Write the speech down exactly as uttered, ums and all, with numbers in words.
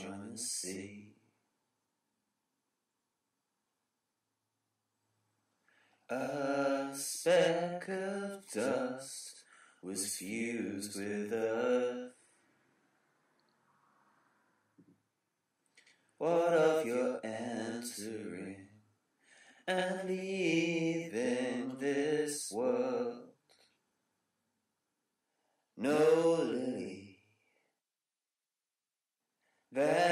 join the sea. A speck of dust was fused with earth. What of your entering and leaving this world? No lily that